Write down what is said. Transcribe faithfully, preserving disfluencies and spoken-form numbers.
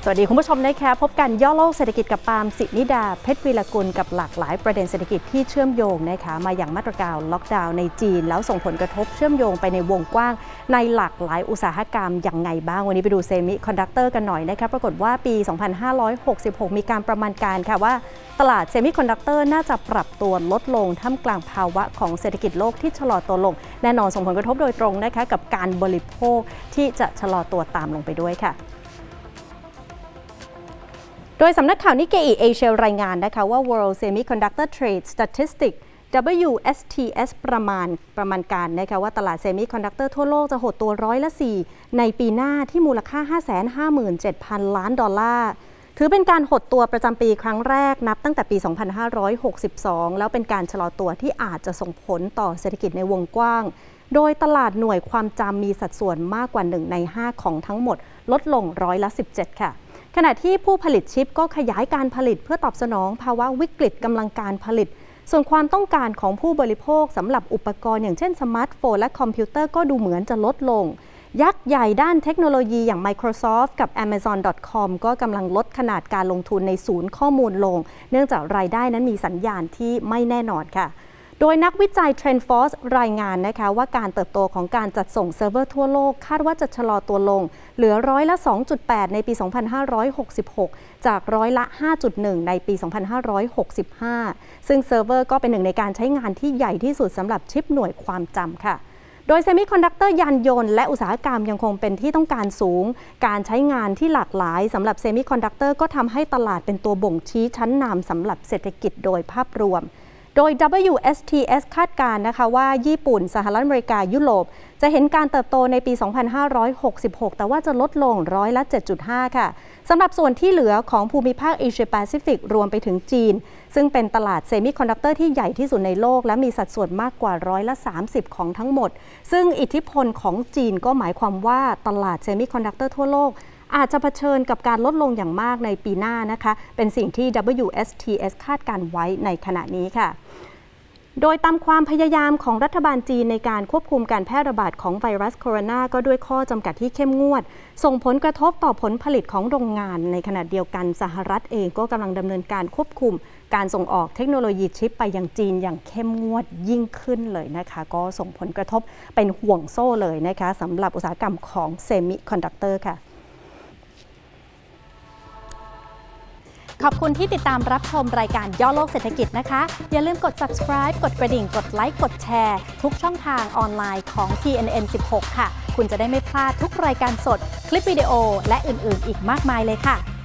สวัสดีคุณผู้ชมนะคะพบกันย่อโลกเศรษฐกิจกับปาล์มสินิดาเพชรวีรกุลกับหลากหลายประเด็นเศรษฐกิจที่เชื่อมโยงนะคะมาอย่างมาตรการล็อกดาวน์ในจีนแล้วส่งผลกระทบเชื่อมโยงไปในวงกว้างในหลากหลายอุตสาหกรรมอย่างไงบ้างวันนี้ไปดูเซมิคอนดักเตอร์กันหน่อยนะคะปรากฏว่าปี สองพันห้าร้อยหกสิบหก มีการประมาณการค่ะว่าตลาดเซมิคอนดักเตอร์น่าจะปรับตัวลดลงท่ามกลางภาวะของเศรษฐกิจโลกที่ชะลอตัวลงแน่นอนส่งผลกระทบโดยตรงนะคะกับการบริโภคที่จะชะลอตัวตามลงไปด้วยค่ะโดยสำนักข่าวนิกเกอิเอเชียรายงานนะคะว่า World Semiconductor Trade Statistics ดับเบิลยู เอส ที เอส ประมาณประมาณการนะคะว่าตลาดเซมิคอนดักเตอร์ทั่วโลกจะหดตัวร้อยละสี่ในปีหน้าที่มูลค่า ห้าแสนห้าหมื่นเจ็ดพัน ล้านดอลลาร์ถือเป็นการหดตัวประจำปีครั้งแรกนับตั้งแต่ปี สองพันห้าร้อยหกสิบสอง แล้วเป็นการชะลอตัวที่อาจจะส่งผลต่อเศรษฐกิจในวงกว้างโดยตลาดหน่วยความจำมีสัดส่วนมากกว่าหนึ่งในห้าของทั้งหมดลดลงร้อยละสิบเจ็ดค่ะขณะที่ผู้ผลิตชิปก็ขยายการผลิตเพื่อตอบสนองภาวะวิกฤตกำลังการผลิตส่วนความต้องการของผู้บริโภคสำหรับอุปกรณ์อย่างเช่นสมาร์ทโฟนและคอมพิวเตอร์ก็ดูเหมือนจะลดลงยักษ์ใหญ่ด้านเทคโนโลยีอย่าง Microsoft กับ แอมะซอน ดอท คอม ก็กำลังลดขนาดการลงทุนในศูนย์ข้อมูลลงเนื่องจากรายได้นั้นมีสัญญาณที่ไม่แน่นอนค่ะโดยนักวิจัย TrendForce รายงานนะคะว่าการเติบโตของการจัดส่งเซิร์ฟเวอร์ทั่วโลกคาดว่าจะชะลอตัวลงเหลือร้อยละ สองจุดแปด ในปี สองพันห้าร้อยหกสิบหก จากร้อยละ ห้าจุดหนึ่ง ในปี สองพันห้าร้อยหกสิบห้า ซึ่งเซิร์ฟเวอร์ก็เป็นหนึ่งในการใช้งานที่ใหญ่ที่สุดสำหรับชิปหน่วยความจำค่ะโดยเซมิคอนดักเตอร์ยานยนต์และอุตสาหกรรมยังคงเป็นที่ต้องการสูงการใช้งานที่หลากหลายสำหรับเซมิคอนดักเตอร์ก็ทำให้ตลาดเป็นตัวบ่งชี้ชั้นนำสำหรับเศรษฐกิจโดยภาพรวมโดย ดับเบิลยู เอส ที เอส คาดการณ์นะคะว่าญี่ปุ่นสหรัฐอเมริกายุโรปจะเห็นการเติบโตในปี สองพันห้าร้อยหกสิบหก แต่ว่าจะลดลงร้อยละ เจ็ดจุดห้า ค่ะสำหรับส่วนที่เหลือของภูมิภาคเอเชียแปซิฟิกรวมไปถึงจีนซึ่งเป็นตลาดเซมิคอนดักเตอร์ที่ใหญ่ที่สุดในโลกและมีสัดส่วนมากกว่าร้อยละ สามสิบ ของทั้งหมดซึ่งอิทธิพลของจีนก็หมายความว่าตลาดเซมิคอนดักเตอร์ทั่วโลกอาจจะเผชิญกับการลดลงอย่างมากในปีหน้านะคะเป็นสิ่งที่ ดับเบิลยู เอส ที เอส คาดการไว้ในขณะนี้ค่ะโดยตามความพยายามของรัฐบาลจีนในการควบคุมการแพร่ระบาดของไวรัสโคโรนาก็ด้วยข้อจำกัดที่เข้มงวดส่งผลกระทบต่อผลผลิตของโรงงานในขณะเดียวกันสหรัฐเองก็กำลังดำเนินการควบคุมการส่งออกเทคโนโลยีชิปไปยังจีนอย่างเข้มงวดยิ่งขึ้นเลยนะคะก็ส่งผลกระทบเป็นห่วงโซ่เลยนะคะสำหรับอุตสาหกรรมของเซมิคอนดักเตอร์ค่ะขอบคุณที่ติดตามรับชมรายการย่อโลกเศรษฐกิจนะคะอย่าลืมกด ซับสไครบ์ กดกระดิ่งกดไลค์กดแชร์ทุกช่องทางออนไลน์ของ ที เอ็น เอ็น สิบหก ค่ะคุณจะได้ไม่พลาดทุกรายการสดคลิปวิดีโอและอื่นๆอีกมากมายเลยค่ะ